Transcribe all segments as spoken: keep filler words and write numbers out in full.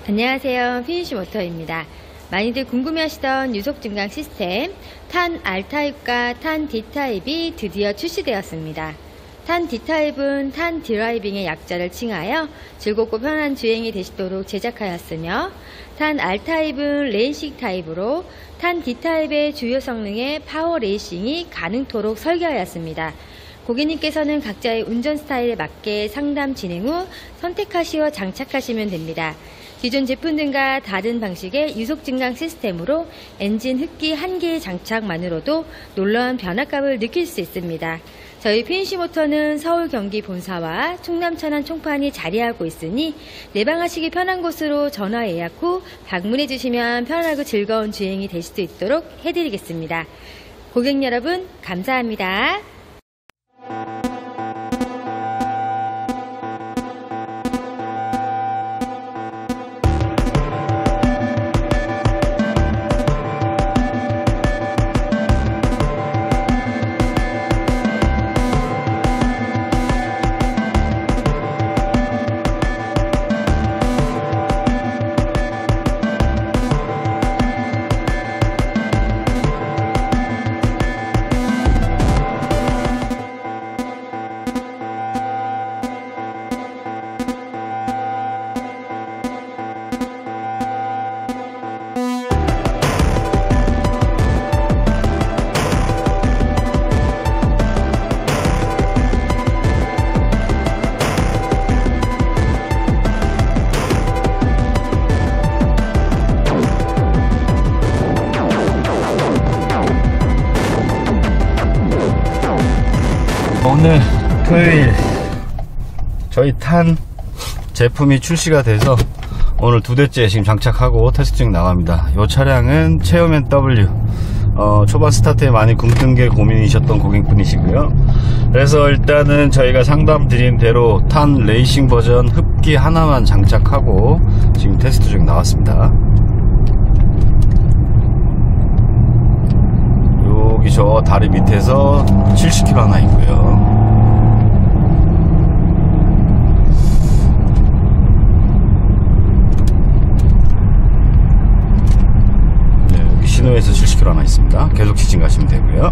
안녕하세요, 피니쉬모터입니다. 많이들 궁금해하시던 유속 증강 시스템 탄 R타입과 탄 D타입이 드디어 출시되었습니다. 탄 D타입은 탄 드라이빙의 약자를 칭하여 즐겁고 편한 주행이 되시도록 제작하였으며, 탄 R타입은 레이싱 타입으로 탄 D타입의 주요 성능의 파워 레이싱이 가능토록 설계하였습니다. 고객님께서는 각자의 운전 스타일에 맞게 상담 진행 후 선택하시어 장착하시면 됩니다. 기존 제품들과 다른 방식의 유속 증강 시스템으로 엔진 흡기 한 개의 장착만으로도 놀라운 변화감을 느낄 수 있습니다. 저희 피니쉬모터는 서울 경기 본사와 충남 천안 총판이 자리하고 있으니 내방하시기 편한 곳으로 전화 예약 후 방문해 주시면 편하고 즐거운 주행이 될 수 있도록 해드리겠습니다. 고객 여러분, 감사합니다. 오늘 토요일 저희 탄 제품이 출시가 돼서 오늘 두 대째 지금 장착하고 테스트 중 나갑니다. 이 차량은 체어맨 더블유, 어, 초반 스타트에 많이 굶뜬 게 고민이셨던 고객분이시고요. 그래서 일단은 저희가 상담 드린 대로 탄 레이싱 버전 흡기 하나만 장착하고 지금 테스트 중 나왔습니다. 여기 저 다리 밑에서 칠십 킬로미터 하나 있고요. 네, 여기 신호에서 칠십 킬로미터 하나 있습니다. 계속 지진 가시면 되고요.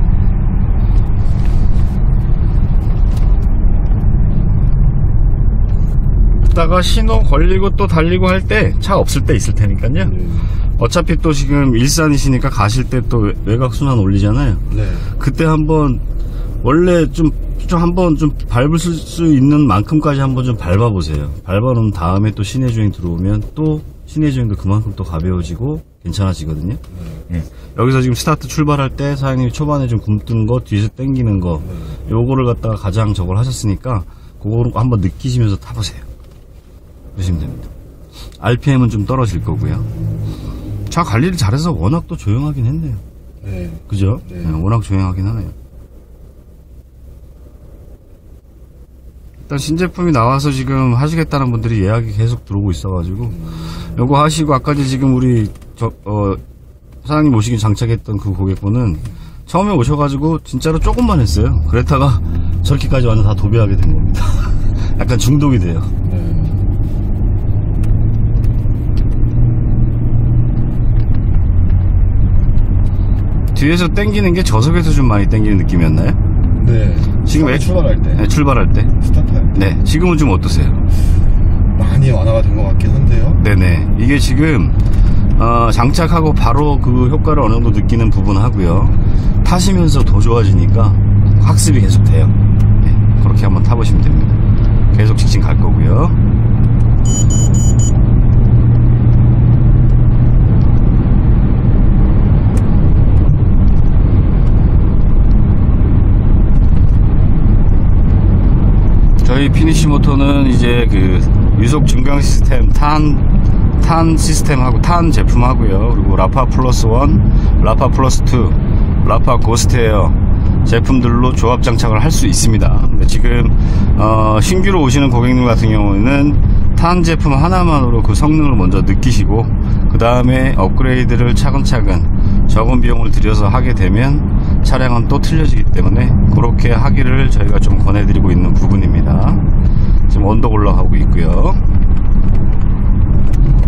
이따가 신호 걸리고 또 달리고 할 때 차 없을 때 있을 테니까요. 네. 어차피 또 지금 일산이시니까 가실 때 또 외곽순환 올리잖아요. 네. 그때 한번 원래 좀, 좀 한번 좀 밟을 수 있는 만큼까지 한번 좀 밟아보세요. 밟아놓은 다음에 또 시내주행 들어오면 또 시내주행도 그만큼 또 가벼워지고 괜찮아지거든요. 네. 예. 여기서 지금 스타트 출발할 때 사장님이 초반에 좀 굼뜬 거, 뒤에서 당기는 거, 네. 요거를 갖다가 가장 저걸 하셨으니까 그거를 한번 느끼시면서 타보세요. 그러시면 됩니다. 알피엠은 좀 떨어질 거고요. 차 관리를 잘해서 워낙 또 조용하긴 했네요. 네. 그죠? 네. 네, 워낙 조용하긴 하네요. 일단 신제품이 나와서 지금 하시겠다는 분들이 예약이 계속 들어오고 있어가지고, 음. 요거 하시고, 아까 지금 우리, 저, 어, 사장님 오시기 장착했던 그 고객분은 처음에 오셔가지고 진짜로 조금만 했어요. 그랬다가 저렇게까지 완전 다 도배하게 된 겁니다. 약간 중독이 돼요. 네. 뒤에서 당기는 게 저속에서 좀 많이 당기는 느낌이었나요? 네. 지금 애, 출발할 때. 네, 출발할 때. 스타트할 때. 네. 지금은 좀 어떠세요? 많이 완화가 된 것 같긴 한데요. 네네. 이게 지금 어, 장착하고 바로 그 효과를 어느 정도 느끼는 부분 하고요. 타시면서 더 좋아지니까 학습이 계속 돼요. 네, 그렇게 한번 타보시면 됩니다. 계속 직진 갈 거고요. 저희 피니쉬모터는 이제 그 유속 증강 시스템 탄, 탄 시스템하고 탄 제품하고요. 그리고 라파 플러스 원, 라파 플러스 투, 라파 고스트에어 제품들로 조합 장착을 할 수 있습니다. 근데 지금 어, 신규로 오시는 고객님 같은 경우에는 탄 제품 하나만으로 그 성능을 먼저 느끼시고 그 다음에 업그레이드를 차근차근 적은 비용을 들여서 하게 되면 차량은 또 틀려지기 때문에 그렇게 하기를 저희가 좀 권해드리고 있는 부분입니다. 지금 언덕 올라가고 있고요.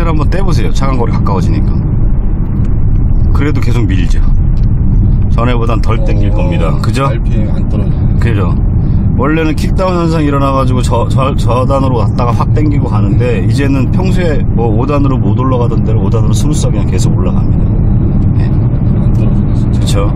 엑셀 한번 떼보세요. 차간거리 가까워지니까. 그래도 계속 밀죠. 전에보단 덜 땡길 어, 겁니다. 그죠? 알피엠이 안 떨어지네. 그죠? 원래는 킥다운 현상이 일어나가지고 저, 저, 저단으로 갔다가 확 땡기고 가는데, 이제는 평소에 뭐 오 단으로 못 올라가던 데로 오 단으로 스무스하게 그냥 계속 올라갑니다. 네. 안 떨어지네, 진짜. 그쵸?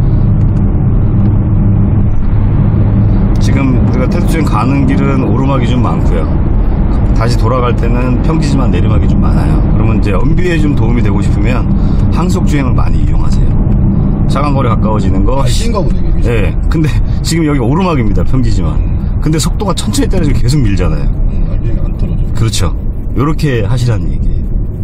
지금 우리가 테스트중 가는 길은 오르막이 좀 많고요. 다시 돌아갈 때는 평지지만 내리막이 좀 많아요. 그러면 이제 연비에 좀 도움이 되고 싶으면 항속 주행을 많이 이용하세요. 차간거리 가까워지는 거. 아, 쉰가 보네, 이게. 예. 근데 지금 여기 오르막입니다. 평지지만. 근데 속도가 천천히 떨어지고 계속 밀잖아요. 음, 알피엠이 안 떨어져. 그렇죠. 요렇게 하시라는 얘기예요.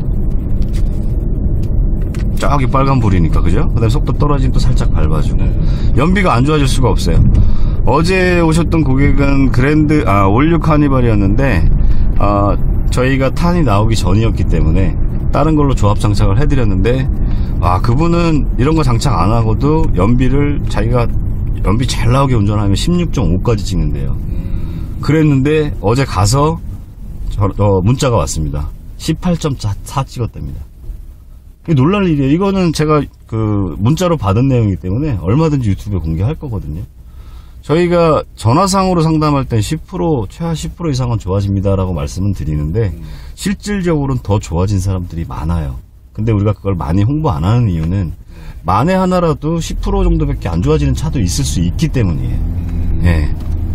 저기 빨간불이니까, 그죠? 그 다음에 속도 떨어지면 또 살짝 밟아주고. 네. 연비가 안 좋아질 수가 없어요. 어제 오셨던 고객은 그랜드, 아, 올류 카니발이었는데, 아, 저희가 탄이 나오기 전이었기 때문에, 다른 걸로 조합 장착을 해드렸는데, 아, 그분은 이런 거 장착 안 하고도 연비를 자기가 연비 잘 나오게 운전하면 십육 점 오까지 찍는데요. 그랬는데, 어제 가서, 저, 어, 문자가 왔습니다. 십팔 점 사 찍었답니다. 이게 놀랄 일이에요. 이거는 제가 그 문자로 받은 내용이기 때문에 얼마든지 유튜브에 공개할 거거든요. 저희가 전화상으로 상담할 땐 십 퍼센트, 최하 십 퍼센트 이상은 좋아집니다라고 말씀은 드리는데, 실질적으로는 더 좋아진 사람들이 많아요. 근데 우리가 그걸 많이 홍보 안 하는 이유는 만에 하나라도 십 퍼센트 정도밖에 안 좋아지는 차도 있을 수 있기 때문이에요. 예.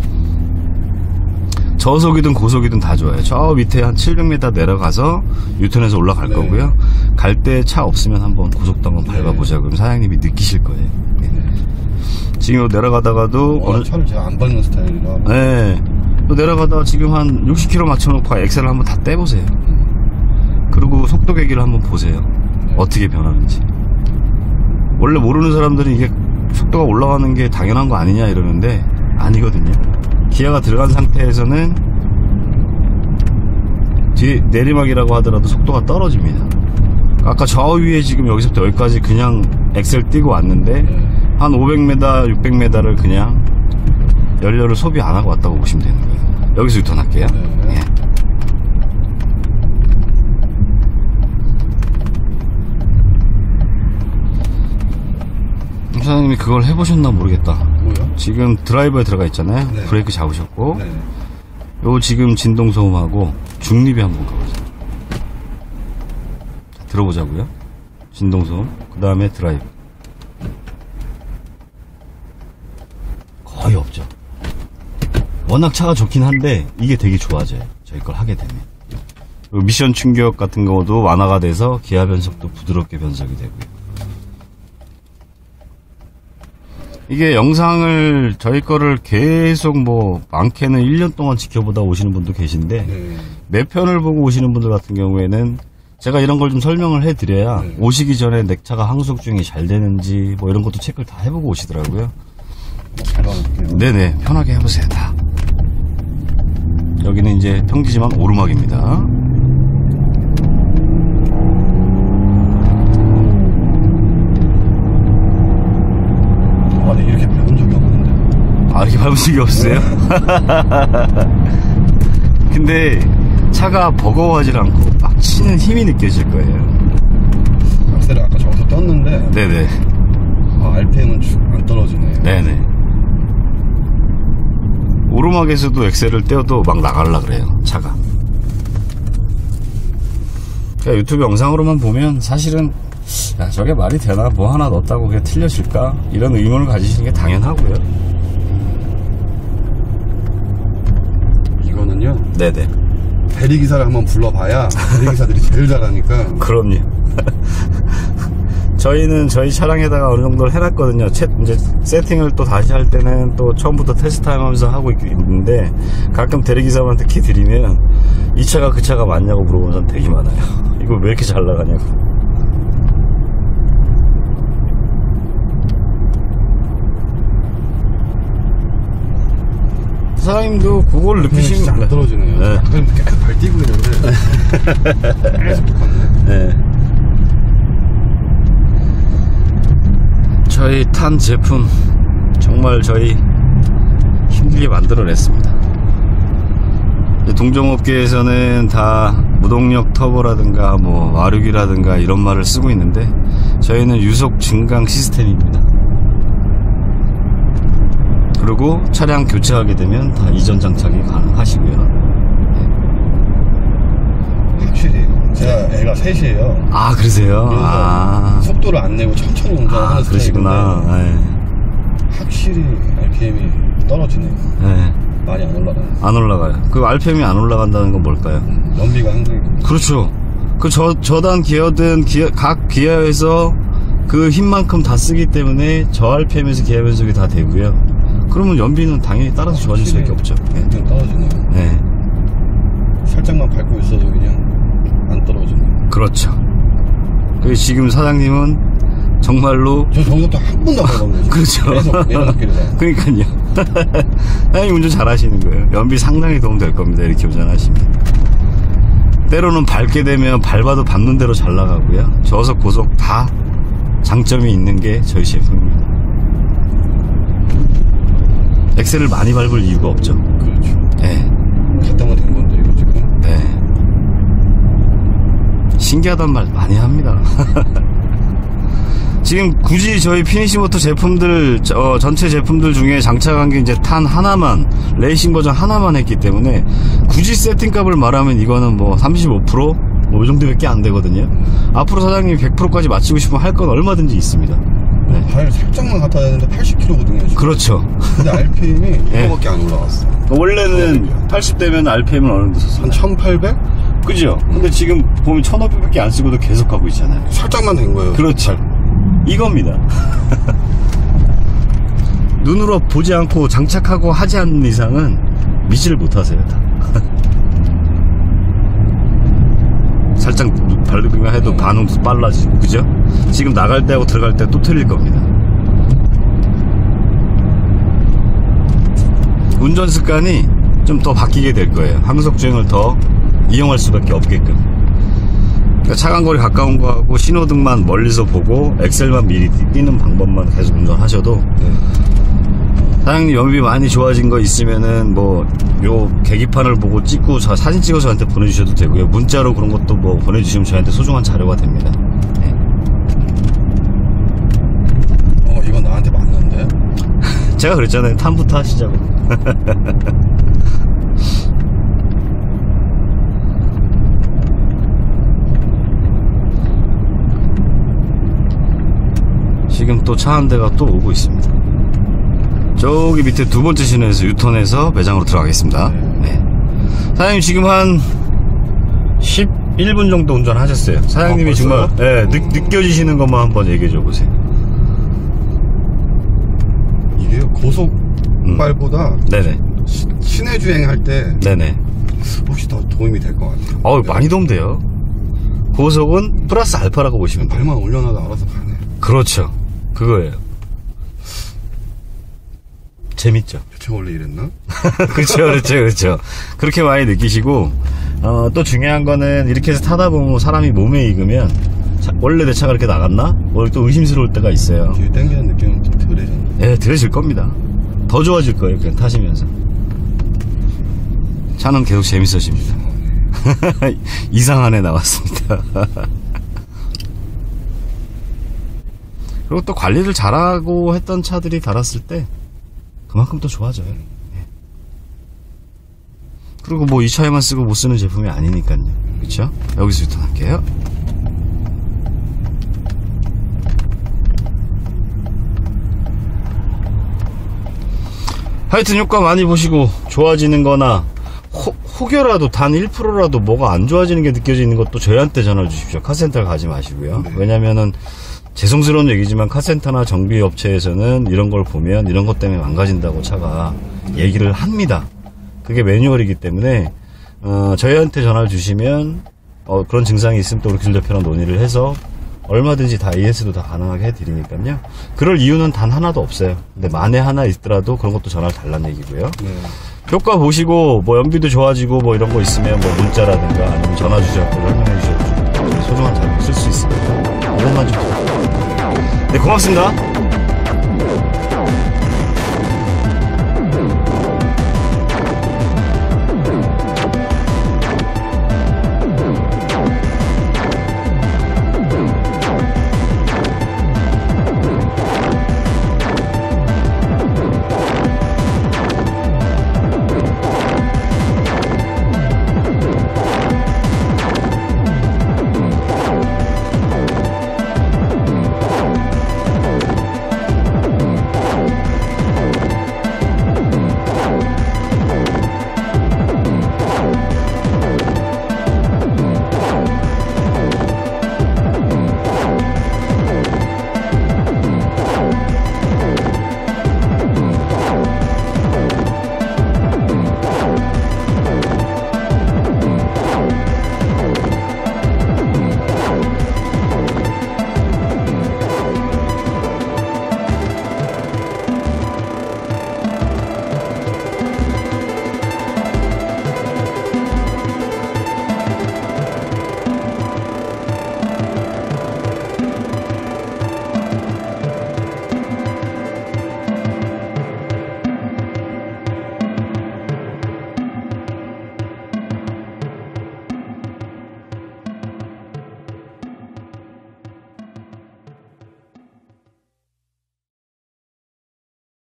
저속이든 고속이든 다 좋아요. 저 밑에 한 칠백 미터 내려가서 유턴해서 올라갈 네. 거고요. 갈 때 차 없으면 한번 고속도 한번 밟아보자. 그럼 사장님이 느끼실 거예요. 예. 지금 내려가다가도 어, 어느- 차를 제가 안 밟는 스타일이라. 네. 또 내려가다가 지금 한 육십 킬로미터 맞춰놓고 엑셀을 한번 다 떼보세요. 그리고 속도 계기를 한번 보세요. 어떻게 변하는지. 원래 모르는 사람들은 이게 속도가 올라가는 게 당연한 거 아니냐 이러는데 아니거든요. 기아가 들어간 상태에서는 뒤에 내리막이라고 하더라도 속도가 떨어집니다. 아까 저 위에 지금 여기서부터 여기까지 그냥 엑셀 띄고 왔는데 한 오백 미터, 육백 미터를 그냥 연료를 소비 안 하고 왔다고 보시면 되는 거예요. 여기서 유턴할게요. 네. 예. 사장님이 그걸 해보셨나 모르겠다. 뭐요? 지금 드라이버에 들어가 있잖아요. 네. 브레이크 잡으셨고, 네. 요 지금 진동소음하고 중립에 한번 가보세요. 자, 들어보자고요. 진동소음, 그 다음에 드라이브. 거의 없죠. 워낙 차가 좋긴 한데 이게 되게 좋아져요. 저희 걸 하게 되면. 그리고 미션 충격 같은 경우도 완화가 돼서 기아 변속도 부드럽게 변속이 되고요. 이게 영상을 저희 거를 계속 뭐 많게는 일 년 동안 지켜보다 오시는 분도 계신데 네. 내 편을 보고 오시는 분들 같은 경우에는 제가 이런 걸 좀 설명을 해드려야 네. 오시기 전에 내 차가 항속 주행이 잘 되는지 뭐 이런 것도 체크를 다 해보고 오시더라고요. 제가 볼게요. 네네, 편하게 해보세요. 다. 여기는 이제 평지지만 오르막입니다. 아니, 이렇게 밟은 적이 없는데. 아, 이렇게 밟은 적이 없으세요? 근데 차가 버거워하지 않고 막 치는 힘이 느껴질 거예요. 악셀을 아까 저기서 떴는데, 네네. 아, 알피엠은 안 떨어지네. 네네. 오르막에서도 엑셀을 떼어도 막 나가려 그래요, 차가. 그러니까 유튜브 영상으로만 보면 사실은 야, 저게 말이 되나? 뭐 하나 넣었다고 그게 틀려질까? 이런 의문을 가지시는 게 당연하고요. 이거는요, 네네. 대리기사를 한번 불러봐야 대리기사들이 제일 잘하니까. 그럼요. 저희는 저희 차량에다가 어느 정도 해놨거든요. 채, 이제 세팅을 또 다시 할 때는 또 처음부터 테스트 타임 하면서 하고 있, 있는데 가끔 대리기사분한테 키 드리면 이 차가 그 차가 맞냐고 물어보는 사람 되게 많아요. 이거 왜 이렇게 잘 나가냐고. 사장님도 그걸 느끼시면 진짜 안 떨어지네요. 네. 아까 계속 발뛰고 있는데 계속 붙었네. 네. 저희 탄 제품 정말 저희 힘들게 만들어냈습니다. 동종업계에서는 다 무동력 터보라든가 뭐 마력이라든가 이런 말을 쓰고 있는데 저희는 유속 증강 시스템입니다. 그리고 차량 교체하게 되면 다 이전 장착이 가능하시고요. 확실히 제가 애가 셋이에요. 아, 그러세요? 그래서 아, 속도를 안 내고 천천히 운전하는 아 그러시구나. 스타일인데 네. 확실히 알피엠이 떨어지네요. 네. 많이 안 올라가요. 안 올라가요. 그 알피엠이 안 올라간다는 건 뭘까요? 연비가 항상 그렇죠. 그 저, 저단 기어든 기어, 각 기어에서 그 힘만큼 다 쓰기 때문에 저 알피엠에서 기어 변속이 다 되고요. 그러면 연비는 당연히 따라서 좋아질 수밖에 없죠. 네. 그냥 떨어지네요. 네. 살짝만 밟고 있어도 그냥 안 떨어지네요. 그렇죠. 그 지금 사장님은 정말로 저 저것도 한 번도 안 밟았네요. 그렇죠. 계속 내려놓기를. 그러니까요. 사장님 운전 잘하시는 거예요. 연비 상당히 도움될 겁니다. 이렇게 운전하시면. 때로는 밟게 되면 밟아도 밟는 대로 잘 나가고요. 저속 고속 다 장점이 있는 게 저희 제품입니다. 엑셀을 많이 밟을 이유가 없죠. 그렇죠. 네. 갔다가 된 건데 이거 지금. 네. 신기하단 말 많이 합니다. 지금 굳이 저희 피니시모터 제품들 어, 전체 제품들 중에 장착한 게 이제 탄 하나만, 레이싱 버전 하나만 했기 때문에 굳이 세팅값을 말하면 이거는 뭐 삼십오 퍼센트 뭐 이 정도밖에 안 되거든요. 앞으로 사장님이 백 퍼센트까지 맞추고 싶으면 할 건 얼마든지 있습니다. 네. 발 살짝만 갖다 대는데 팔십 킬로미터거든요. 지금. 그렇죠. 근데 알피엠이 네. 이거밖에 안 올라갔어. 원래는 팔십 대면 알피엠은 어느 정도 썼어요? 한 천팔백? 그죠? 근데 지금 보면 천오백밖에 안 쓰고도 계속 가고 있잖아요. 살짝만 된 거예요. 그렇죠. 이겁니다. 눈으로 보지 않고 장착하고 하지 않는 이상은 믿지를 못하세요. 다. 살짝 밟기만 해도 반응도 빨라지고, 그죠? 지금 나갈 때하고 들어갈 때 또 틀릴 겁니다. 운전 습관이 좀 더 바뀌게 될 거예요. 항속주행을 더 이용할 수밖에 없게끔. 그러니까 차간거리 가까운 거하고 신호등만 멀리서 보고 엑셀만 미리 뛰는 방법만 계속 운전하셔도 네. 사장님 연비 많이 좋아진 거 있으면은 뭐 요 계기판을 보고 찍고 저 사진 찍어서 저한테 보내주셔도 되고요. 문자로 그런 것도 뭐 보내주시면 저한테 소중한 자료가 됩니다. 네. 어, 이건 나한테 맞는데? 제가 그랬잖아요. 탐부터 하시자고. 지금 또 차 한 대가 또 오고 있습니다. 저기 밑에 두 번째 신호에서 유턴해서 매장으로 들어가겠습니다. 네. 사장님 지금 한 십일 분 정도 운전하셨어요. 사장님이 아, 정말 네, 느, 느껴지시는 것만 한번 얘기해 줘 보세요. 이게 고속발보다 음. 네네. 시, 시내 주행할 때 네네. 혹시 더 도움이 될 것 같아요. 어우, 많이 도움돼요. 고속은 플러스 알파라고 보시면 돼요. 발만 올려놔도 알아서 가네. 그렇죠. 그거예요. 재밌죠. 대체 원래 이랬나? 그렇죠, 그렇죠, 그렇죠. 그렇게 많이 느끼시고, 어, 또 중요한 거는 이렇게 해서 타다 보면 사람이 몸에 익으면, 차, 원래 내 차가 이렇게 나갔나? 뭐 또 의심스러울 때가 있어요. 뒤에 당기는 느낌은 좀 덜해졌네. 예, 들으실 겁니다. 더 좋아질 거예요, 그냥 타시면서. 차는 계속 재밌어집니다. 이상한 애 나왔습니다. 그리고 또 관리를 잘하고 했던 차들이 달았을 때 그만큼 또 좋아져요. 예. 그리고 뭐 이 차에만 쓰고 못 쓰는 제품이 아니니까요. 그렇죠? 여기서 유턴할게요. 하여튼 효과 많이 보시고 좋아지는 거나 혹, 혹여라도 단 일 퍼센트라도 뭐가 안 좋아지는 게 느껴지는 것도 저희한테 전화 주십시오. 카센터를 가지 마시고요. 네. 왜냐면은 죄송스러운 얘기지만 카센터나 정비업체에서는 이런 걸 보면 이런 것 때문에 망가진다고 차가 얘기를 합니다. 그게 매뉴얼이기 때문에 어, 저희한테 전화를 주시면 어, 그런 증상이 있으면 또 우리 기술 대표랑 논의를 해서 얼마든지 다 이에스도 다 가능하게 해드리니까요. 그럴 이유는 단 하나도 없어요. 근데 만에 하나 있더라도 그런 것도 전화를 달라는 얘기고요. 네. 효과 보시고 뭐 연비도 좋아지고 뭐 이런 거 있으면 뭐 문자라든가 아니면 전화 주셔서 설명해 주셔도 소중한 자료 쓸 수 있습니다. 이것만 좀 부탁드립니다. 네, 고맙습니다.